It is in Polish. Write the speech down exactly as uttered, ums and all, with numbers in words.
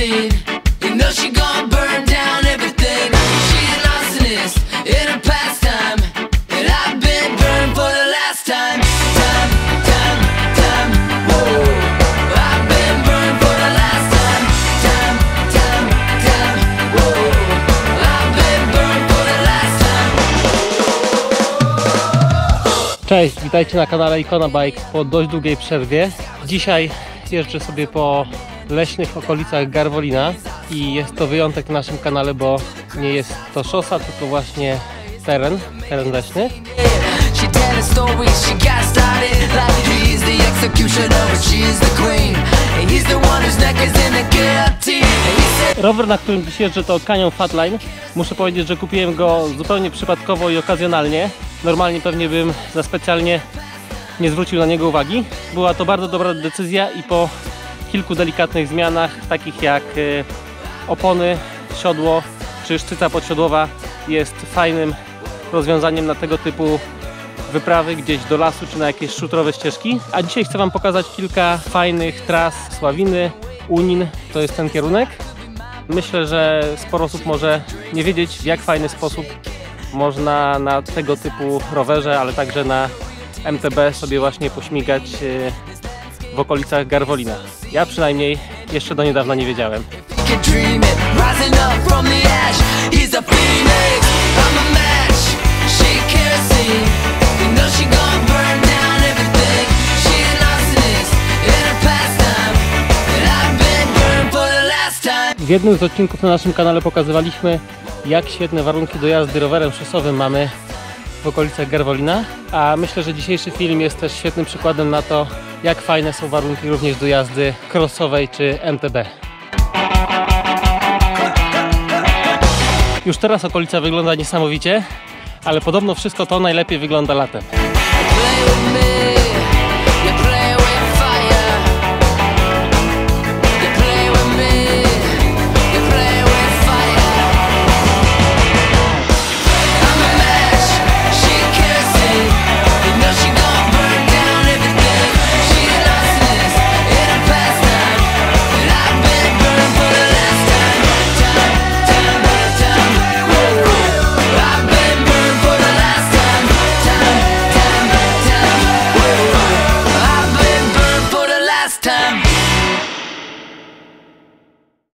kerosene. You know she gonna burn down everything. She's an arsonist in her pastime, and I've been burned for the last time. Time, time, time, whoa. I've been burned for the last time. Time, time, time, whoa. I've been burned for the last time. Cześć, witajcie na kanale Ikona Bikes po dość długiej przerwie. Dzisiaj jeżdżę sobie po leśnych okolicach Garwolina i jest to wyjątek na naszym kanale, bo nie jest to szosa, tylko właśnie teren, teren leśny. Rower, na którym dziś jeżdżę, to Canyon Fatline. Muszę powiedzieć, że kupiłem go zupełnie przypadkowo i okazjonalnie. Normalnie pewnie bym za specjalnie nie zwrócił na niego uwagi. Była to bardzo dobra decyzja i po kilku delikatnych zmianach, takich jak opony, siodło czy szczyca podsiodłowa, jest fajnym rozwiązaniem na tego typu wyprawy gdzieś do lasu czy na jakieś szutrowe ścieżki. A dzisiaj chcę Wam pokazać kilka fajnych tras Sławiny, Unin, to jest ten kierunek. Myślę, że sporo osób może nie wiedzieć, w jak fajny sposób można na tego typu rowerze, ale także na M T B sobie właśnie pośmigać w okolicach Garwolina. Ja przynajmniej jeszcze do niedawna nie wiedziałem. W jednym z odcinków na naszym kanale pokazywaliśmy, jak świetne warunki do jazdy rowerem szosowym mamy w okolicach Garwolina, a myślę, że dzisiejszy film jest też świetnym przykładem na to, jak fajne są warunki również do jazdy crossowej czy M T B. Już teraz okolica wygląda niesamowicie, ale podobno wszystko to najlepiej wygląda latem.